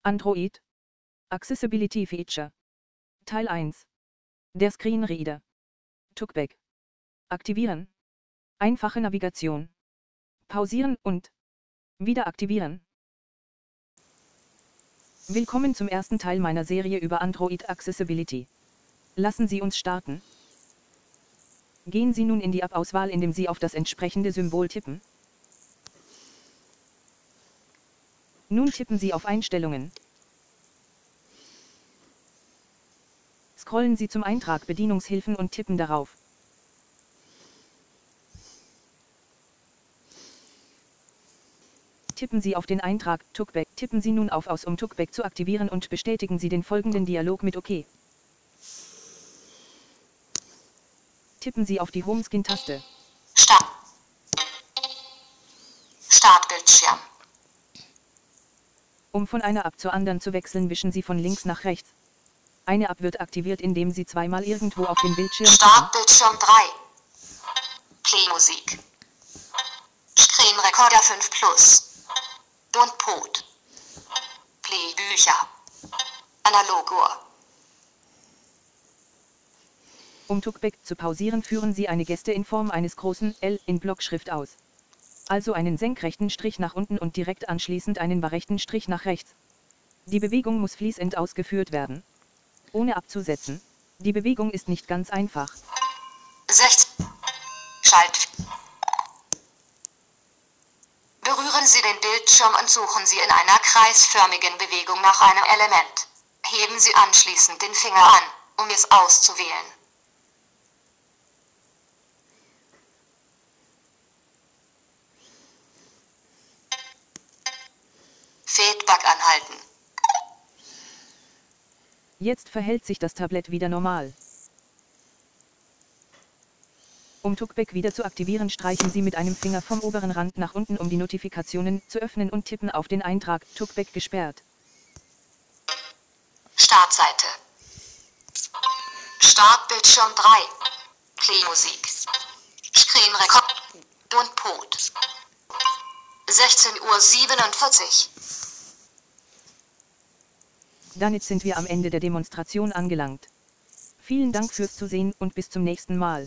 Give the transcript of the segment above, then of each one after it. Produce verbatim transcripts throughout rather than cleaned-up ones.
Android Accessibility Feature Teil eins. Der Screenreader. Talkback. Aktivieren. Einfache Navigation. Pausieren und wieder aktivieren. Willkommen zum ersten Teil meiner Serie über Android Accessibility. Lassen Sie uns starten. Gehen Sie nun in die App-Auswahl, indem Sie auf das entsprechende Symbol tippen. Nun tippen Sie auf Einstellungen. Scrollen Sie zum Eintrag Bedienungshilfen und tippen darauf. Tippen Sie auf den Eintrag Talkback. Tippen Sie nun auf Aus, um Talkback zu aktivieren, und bestätigen Sie den folgenden Dialog mit OK. Tippen Sie auf die Homescreen-Taste. Start. Startbildschirm. Um von einer App zur anderen zu wechseln, wischen Sie von links nach rechts. Eine App wird aktiviert, indem Sie zweimal irgendwo auf dem Bildschirm tippen. Startbildschirm drei. Play Musik. Screen Recorder fünf Plus. Und Pod. Play Bücher. Analogur. Um Talkback zu pausieren, führen Sie eine Geste in Form eines großen L in Blockschrift aus. Also einen senkrechten Strich nach unten und direkt anschließend einen waagrechten Strich nach rechts. Die Bewegung muss fließend ausgeführt werden, ohne abzusetzen. Die Bewegung ist nicht ganz einfach. sechzehn. Schalt. Berühren Sie den Bildschirm und suchen Sie in einer kreisförmigen Bewegung nach einem Element. Heben Sie anschließend den Finger an, um es auszuwählen. Feedback anhalten. Jetzt verhält sich das Tablet wieder normal. Um Talkback wieder zu aktivieren, streichen Sie mit einem Finger vom oberen Rand nach unten, um die Notifikationen zu öffnen, und tippen auf den Eintrag Talkback gesperrt. Startseite. Startbildschirm drei. Play Musik. Screen Record. Und Pod. sechzehn Uhr siebenundvierzig. Damit sind wir am Ende der Demonstration angelangt. Vielen Dank fürs Zusehen und bis zum nächsten Mal.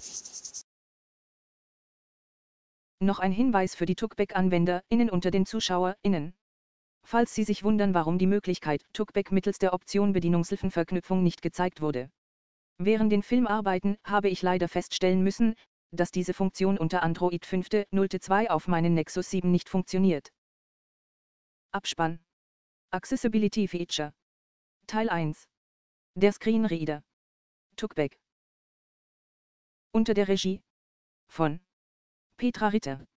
Noch ein Hinweis für die Talkback-AnwenderInnen unter den ZuschauerInnen. Falls Sie sich wundern, warum die Möglichkeit Talkback mittels der Option Bedienungshilfenverknüpfung nicht gezeigt wurde. Während den Filmarbeiten habe ich leider feststellen müssen, dass diese Funktion unter Android fünf Punkt null Punkt zwei auf meinen Nexus sieben nicht funktioniert. Abspann. Accessibility Feature. Teil eins. Der Screenreader. Talkback. Unter der Regie von Petra Ritter.